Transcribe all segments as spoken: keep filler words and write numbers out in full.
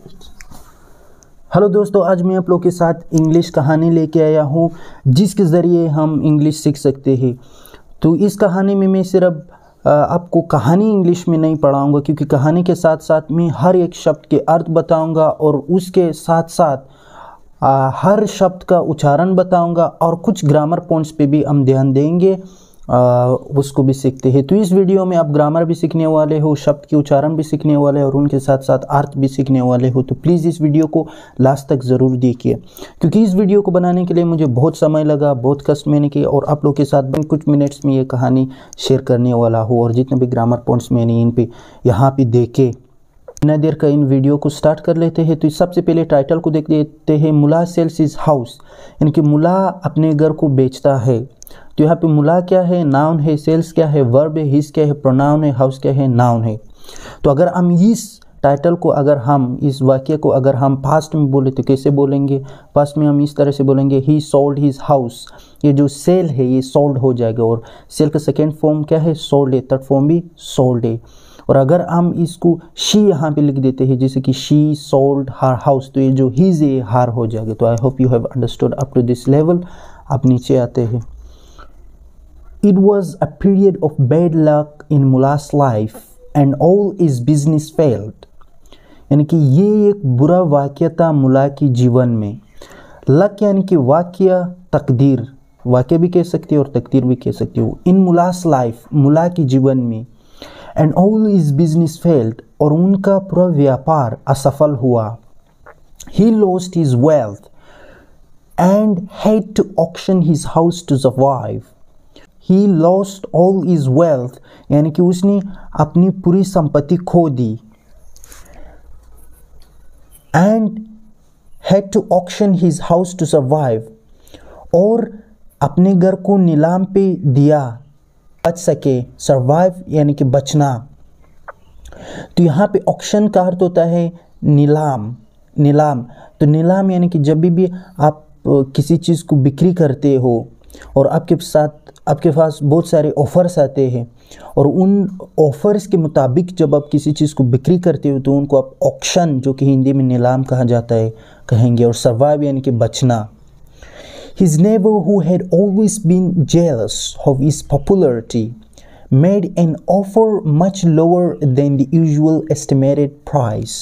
Hello दोस्तों, आज मैं आप लोग के साथ इंग्लिश कहानी लेके आया हूँ जिसके ज़रिए हम इंग्लिश सीख सकते हैं। तो इस कहानी में मैं सिर्फ आपको कहानी इंग्लिश में नहीं पढ़ाऊँगा, क्योंकि कहानी के साथ साथ मैं हर एक शब्द के अर्थ बताऊँगा और उसके साथ साथ आ, हर शब्द का उच्चारण बताऊँगा और कुछ ग्रामर पॉइंट्स पे भी हम ध्यान देंगे, आ, उसको भी सीखते हैं। तो इस वीडियो में आप ग्रामर भी सीखने वाले हो, शब्द के उच्चारण भी सीखने वाले हो और उनके साथ साथ अर्थ भी सीखने वाले हो। तो प्लीज़ इस वीडियो को लास्ट तक ज़रूर देखिए, क्योंकि इस वीडियो को बनाने के लिए मुझे बहुत समय लगा, बहुत कष्ट मैंने किए और आप लोग के साथ मैं कुछ मिनट्स में ये कहानी शेयर करने वाला हूँ। और जितने भी ग्रामर पॉइंट्स मैंने इन पे यहाँ पे देखे, बिना देर का इन वीडियो को स्टार्ट कर लेते हैं। तो सबसे पहले टाइटल को देख लेते हैं, मुला सेल्स हिज हाउस, यानी कि मुला अपने घर को बेचता है। तो यहाँ पे मुला क्या है, नाउन है, सेल्स क्या है, वर्ब है, हिज क्या है, प्रोनाउन है, हाउस क्या है, नाउन है। तो अगर हम इस टाइटल को, अगर हम इस वाक्य को अगर हम पास्ट में बोले तो कैसे बोलेंगे? पास्ट में हम इस तरह से बोलेंगे, ही सोल्ड हिज हाउस। ये जो सेल है ये सोल्ड हो जाएगा, और सेल का सेकेंड फॉर्म क्या है, सोल्ड है, थर्ड फॉर्म भी सोल्ड है। और अगर हम इसको शी यहाँ पे लिख देते हैं, जैसे कि शी सोल्ड हर हाउस, तो ये जो हिज है हार हो जाएगा। तो I hope you have understood up to this level. आप नीचे आते हैं। It was a period of bad luck in Mullah's life and all his business failed. यानी कि ये एक बुरा वाक़या था मुला की जीवन में। लक यानी कि वाक़या, तकदीर, वाक़या भी कह सकते हो और तकदीर भी कह सकते हो। इन मुलास लाइफ, मुला की जीवन में, and all his business failed, और उनका पूरा व्यापार असफल हुआ। He lost his wealth and had to auction his house to survive. He lost all his wealth, यानी कि उसने अपनी पूरी संपत्ति खो दी। And had to auction his house to survive, और अपने घर को नीलाम पे दिया, बच सके। survive यानी कि बचना। तो यहाँ पे ऑक्शन का अर्थ होता है नीलाम, नीलाम। तो नीलाम यानी कि जब भी आप किसी चीज़ को बिक्री करते हो और आपके साथ आपके पास बहुत सारे ऑफ़र्स आते हैं, और उन ऑफ़र्स के मुताबिक जब आप किसी चीज़ को बिक्री करते हो तो उनको आप ऑक्शन, जो कि हिंदी में नीलाम कहा जाता है, कहेंगे। और सर्वाइव यानी कि बचना। His neighbor, who had always been jealous of his popularity, made an offer much lower than the usual estimated price.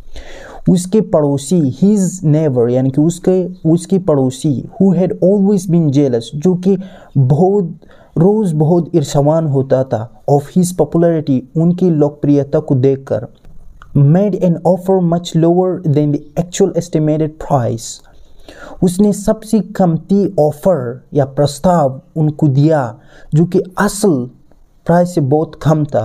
उसके पड़ोसी, his neighbor यानी कि उसके उसकी पड़ोसी, who had always been jealous, जो कि बहुत रोज़ बहुत ईर्ष्यावान होता था, of his popularity, उनकी लोकप्रियता को देखकर, made an offer much lower than the actual estimated price. उसने सबसे कमती ऑफर या प्रस्ताव उनको दिया जो कि असल प्राइस से बहुत कम था।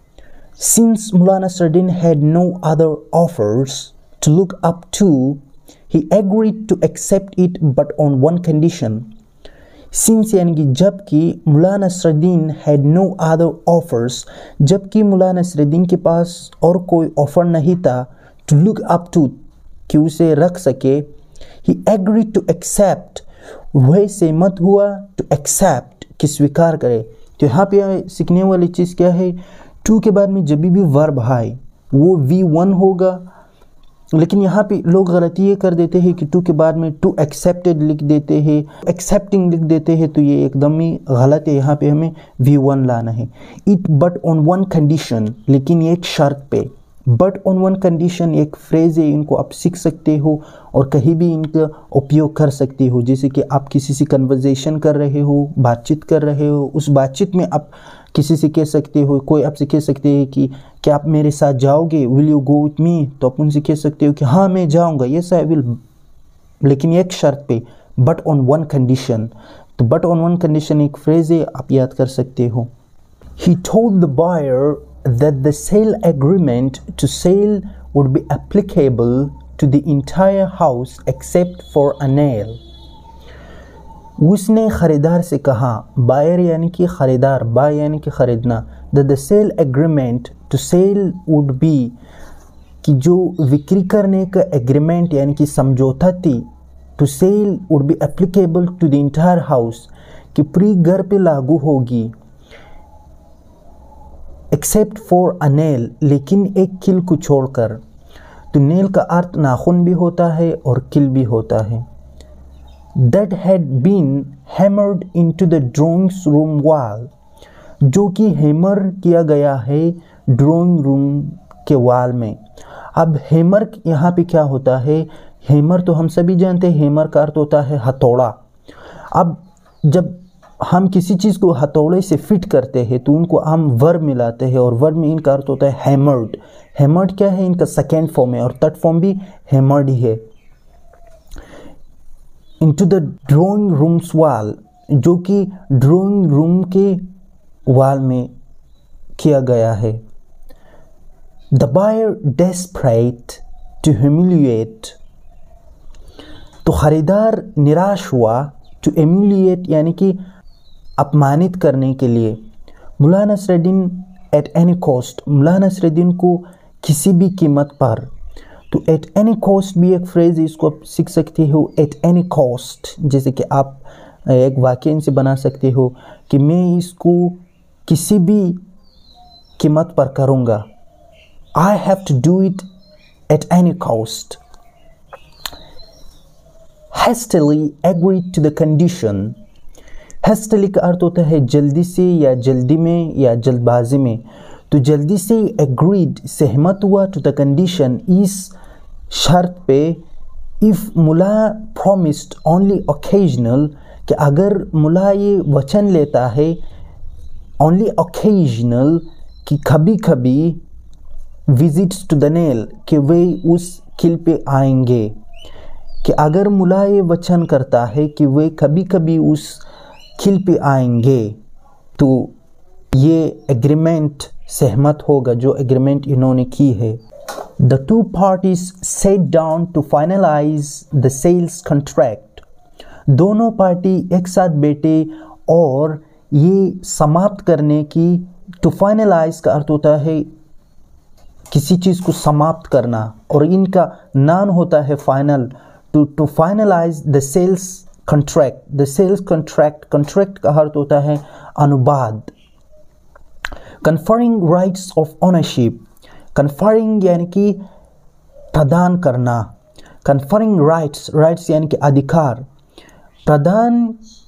Since Mulla Nasruddin had no other offers to look up to, he agreed to accept it, but on one condition. Since यानी कि जबकि Mulla Nasruddin had no other offers, जबकि मुल्ला नसरुद्दीन के पास और कोई ऑफर नहीं था, to look up to, कि उसे रख सके, he agreed to accept, वह सहमत हुआ, to accept, कि स्वीकार करे। तो यहाँ पे सीखने वाली चीज़ क्या है, टू के बाद में जब भी वर्ब आए वो वी वन होगा, लेकिन यहाँ पे लोग गलती ये कर देते हैं कि टू के बाद में टू एक्सेप्टेड लिख देते हैं, एक्सेप्टिंग लिख देते हैं, तो ये एकदम ही गलत है। यहाँ पे हमें वी वन लाना है। It but on one condition, लेकिन ये एक शर्त पे। बट ऑन वन कंडीशन एक फ्रेज़ है, इनको आप सीख सकते हो और कहीं भी इनका उपयोग कर सकते हो। जैसे कि आप किसी से कन्वर्जेशन कर रहे हो, बातचीत कर रहे हो, उस बातचीत में आप किसी से कह सकते हो, कोई आपसे कह सकते हैं कि क्या आप मेरे साथ जाओगे, will you go with me, तो आप उनसे कह सकते हो कि हाँ मैं जाऊँगा, यस आई विल, लेकिन एक शर्त पे, बट ऑन वन कंडीशन। तो बट ऑन वन कंडीशन एक फ्रेज़ है, आप याद कर सकते हो। He told the buyer that the sale agreement to sell would be applicable to the entire house except for a nail. उसने ख़रीदार से कहा, बायर यानी कि ख़रीदार, बाय यानी कि ख़रीदना, that the sale agreement to sell would be, कि जो विक्री करने का एग्रीमेंट यानी कि समझौता थी, to sell would be applicable to the entire house, कि पूरी घर पे लागू होगी, एक्सेप्ट फॉर अ नेल, लेकिन एक कील को छोड़कर। तो नेल का अर्थ नाखून भी होता है और किल भी होता है। That had been hammered into the drawing room wall, जो कि हैमर किया गया है ड्राइंग रूम के वॉल में। अब हैमर यहाँ पे क्या होता है? हैमर तो हम सभी जानते हैं, हैमर का अर्थ होता है हथौड़ा। अब जब हम किसी चीज़ को हथौड़े से फिट करते हैं तो उनको हम वर्ब मिलाते हैं और वर्ब में इनका अर्थ होता है हैमर्ड। हैमर्ड क्या है? इनका सेकेंड फॉर्म है और थर्ड फॉर्म भी हैमर्ड ही है। Into the drawing room's wall, जो कि ड्राइंग रूम के वॉल में किया गया है। The buyer desperate to humiliate, तो खरीदार निराश हुआ, टू एम्यूलिएट यानी कि अपमानित करने के लिए। Mulla Nasruddin at any cost, Mulla Nasruddin को किसी भी कीमत पर। तो एट एनी कॉस्ट भी एक फ्रेज है, इसको आप सीख सकते हो एट एनी कॉस्ट। जैसे कि आप एक वाक्य इनसे बना सकते हो कि मैं इसको किसी भी कीमत पर करूँगा। I have to do it at any cost. hastily agreed to the condition, hastily का अर्थ होता है जल्दी से या जल्दी में या जल्दबाजी में। तो जल्दी से agreed सहमत हुआ to the condition इस शर्त पे, if मुला promised only occasional, कि अगर मुला ये वचन लेता है only occasional कि कभी कभी visits to the nail कि वे उस किल पे आएंगे, कि अगर मुला ये वचन करता है कि वे कभी कभी उस किल पे आएंगे तो ये एग्रीमेंट सहमत होगा, जो एग्रीमेंट इन्होंने की है। The two parties set down to finalize the sales contract, दोनों पार्टी एक साथ बैठे और ये समाप्त करने की, टू फाइनलाइज का अर्थ होता है किसी चीज़ को समाप्त करना और इनका नाम होता है final. To, to finalize the sales contract, the sales contract, contract का अर्थ होता है अनुबाद। Conferring rights of ownership, conferring यानी कि प्रदान करना, conferring rights, rights यानी कि अधिकार, प्रदान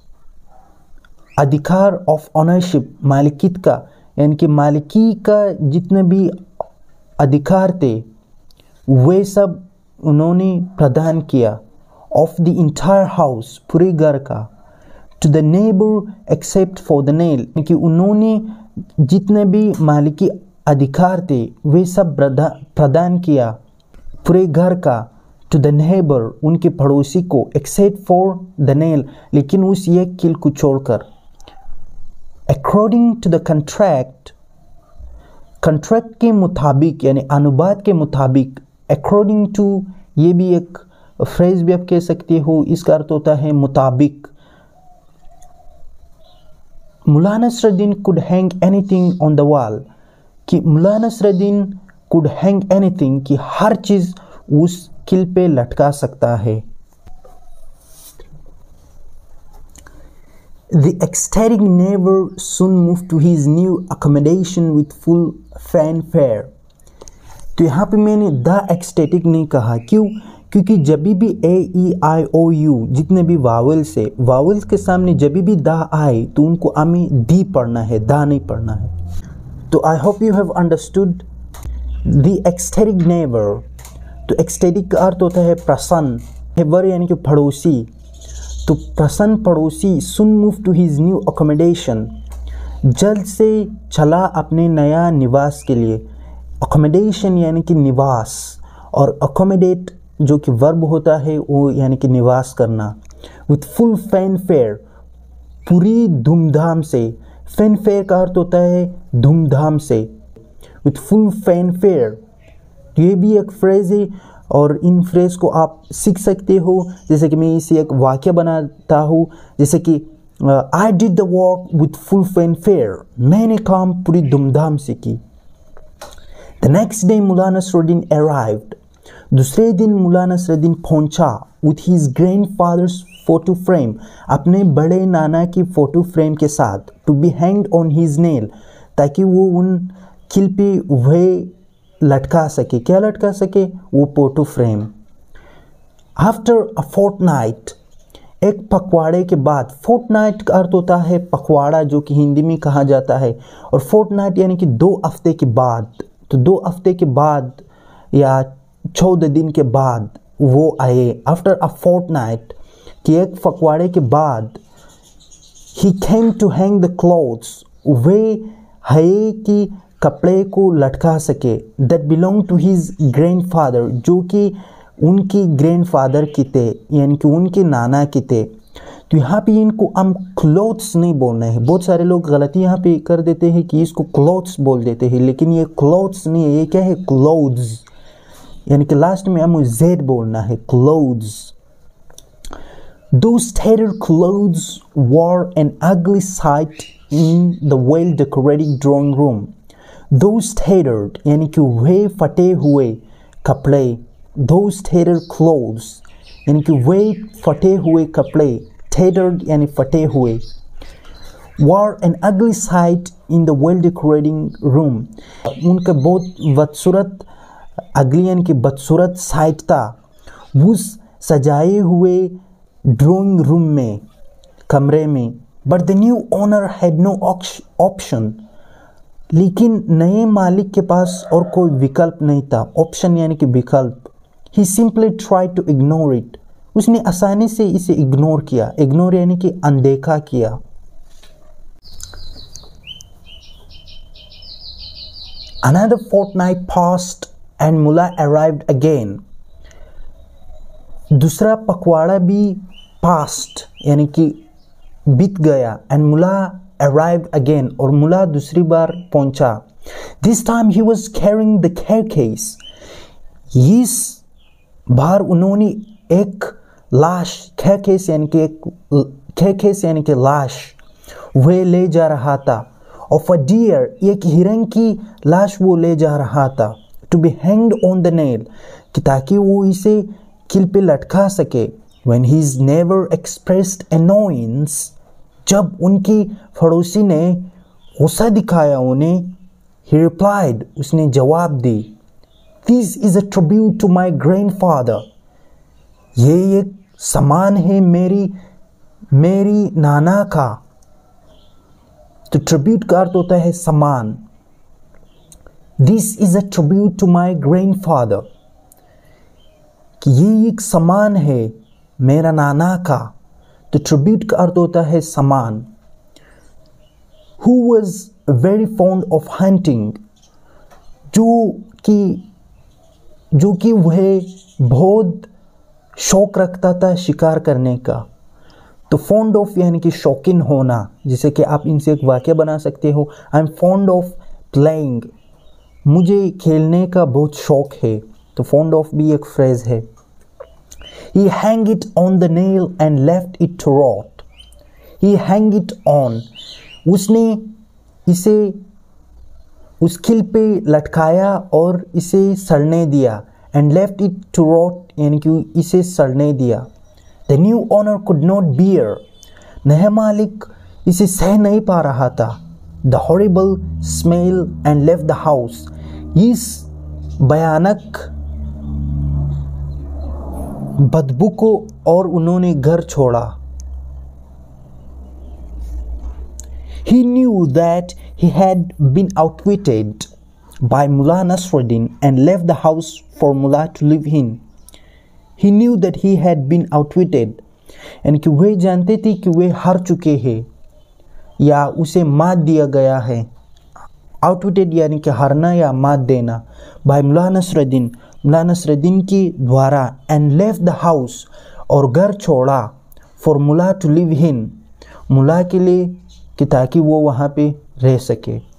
अधिकार of ownership मालिकियत का, यानी कि मालिकी का जितने भी अधिकार थे वे सब उन्होंने प्रदान किया। ऑफ द इंटायर हाउस, पूरे घर का। To the neighbour except for the nail, कि उन्होंने जितने भी मालिकी अधिकार थे वे सब प्रदान किया पूरे घर का। टू द नेबर, उनके पड़ोसी को। एक्सेप्ट फॉर द नेल, लेकिन उस एक किल को छोड़कर। According to the contract, contract के मुताबिक यानी अनुबाद के मुताबिक। अकॉर्डिंग टू ये भी एक फ्रेज भी आप कह सकते हो, इसका अर्थ होता है मुताबिक। Mulla Nasruddin could hang anything on the wall, कि Mulla Nasruddin could hang anything, कि हर चीज उस किल पे लटका सकता है। The ecstatic neighbor soon moved to his new accommodation with full fanfare. तो यहाँ पे मैंने द एक्सटेटिक नहीं कहा, क्यों? क्योंकि जब भी ए ई आई ओ यू जितने भी वावल्स है, वावल्स के सामने जब भी दा आए तो उनको हमें दी पढ़ना है, दा नहीं पढ़ना है। तो I hope you have understood the ecstatic neighbour. तो एक्सटेटिक का अर्थ होता है प्रसन्न, नेबर यानी कि पड़ोसी। तो प्रसन्न पड़ोसी soon move to his new accommodation, जल्द से चला अपने नया निवास के लिए। अकोमोडेशन यानी कि निवास, और अकोमोडेट जो कि वर्ब होता है वो यानी कि निवास करना। विथ फुल फैनफेयर, पूरी धूमधाम से। फैनफेयर का अर्थ होता है धूमधाम से। विथ फुल फैनफेयर, ये भी एक फ्रेज है और इन फ्रेज को आप सीख सकते हो। जैसे कि मैं इसे एक वाक्य बनाता हूँ, जैसे कि I did the work with full fanfare, मैंने काम पूरी धूमधाम से की। The next day Mulla Nasruddin arrived, दूसरे दिन मुल्ला नसरुद्दीन पहुंचा। With his grandfather's photo frame, अपने बड़े नाना की फोटो फ्रेम के साथ। To be hanged on his nail, ताकि वो उन किल पे वह लटका सके। क्या लटका सके? वो photo frame. After a fortnight, एक पखवाड़े के बाद। फोर्टनाइट का अर्थ होता है पखवाड़ा, जो कि हिंदी में कहा जाता है, और फोर्टनाइट यानी कि दो हफ्ते के बाद। तो दो हफ्ते के बाद या चौदह दिन के बाद वो आए। आफ्टर अ फोर्टनाइट, कि एक पखवाड़े के बाद। He came to hang the clothes, वे है कि कपड़े को लटका सके। That belong to his grandfather, जो कि उनकी ग्रैंडफादर की थे, यानी कि उनके नाना की थे। तो यहाँ पे इनको हम क्लोथ्स नहीं बोलना है। बहुत सारे लोग गलती यहाँ पे कर देते हैं कि इसको क्लोथ्स बोल देते हैं, लेकिन ये क्लोथ्स नहीं है। ये क्या है? क्लोथ्स, यानी कि लास्ट में हमें जेड बोलना है, clothes. Those tattered clothes were an ugly sight in the well-decorated drawing room. Those tattered यानी कि वे फटे हुए कपड़े। Those tattered clothes यानी कि वे फटे हुए कपड़े। Tattered यानी फटे हुए। Were an ugly sight in the well-decorated room, उनका बहुत बदसूरत, अगली यानी कि बदसूरत साइट था उस सजाए हुए ड्राइंग रूम में, कमरे में। But the new owner had no option, लेकिन नए मालिक के पास और कोई विकल्प नहीं था। ऑप्शन यानी कि विकल्प। He simply tried to ignore it, उसने आसानी से इसे इग्नोर किया। इग्नोर यानी कि अनदेखा किया। Another fortnight passed and Mullah arrived again. दूसरा पखवाड़ा भी passed यानी कि बीत गया, and Mullah arrived again, और मुला दूसरी बार पहुंचा। This time he was carrying the carcass. इस बार उन्होंने एक लाश, carcass यानी कि एक carcass यानी कि लाश, वे ले जा रहा था। Of a deer, एक हिरन की लाश वो ले जा रहा था। To be hanged on the nail, कि ताकि वो इसे कील पे लटका सके। When his neighbor expressed annoyance, जब उनकी पड़ोसी ने गुस्सा दिखाया उन्हें, he replied, उसने जवाब दी, This is a tribute to my grandfather. ये एक सम्मान है मेरी मेरी नाना का। तो ट्रिब्यूट का अर्थ होता है सम्मान। This is a tribute to my grandfather, कि ये एक सम्मान है मेरा नाना का। तो ट्रिब्यूट का अर्थ होता है सम्मान। Who was very fond of hunting, जो कि जो कि वह बहुत शौक रखता था शिकार करने का। तो fond of यानी कि शौकीन होना, जिसे कि आप इनसे एक वाक्य बना सकते हो। I am fond of playing, मुझे खेलने का बहुत शौक है। तो fond of भी एक फ्रेज है। He hung it on the nail and left it to rot. He hung it on, उसने इसे उस कील पे लटकाया और इसे सड़ने दिया। And left it to rot यानी कि इसे सड़ने दिया। The new owner could not bear, नया मालिक इसे सह नहीं पा रहा था। The horrible smell and left the house, इस भयानक बदबू को और उन्होंने घर छोड़ा। He knew that he had been outwitted by Mullah Nasruddin and left the house for Mullah to live in. He knew that he had been outwitted, यानी कि वे जानते थे कि वे हार चुके हैं या उसे मात दिया गया है। Outwitted यानी कि हारना या मात देना। by Mullah Nasruddin, मुला नसरुद्दीन के द्वारा। and left the house, और घर छोड़ा। for Mullah to live in, मुला के लिए कि ताकि वो वहाँ पे रह सके।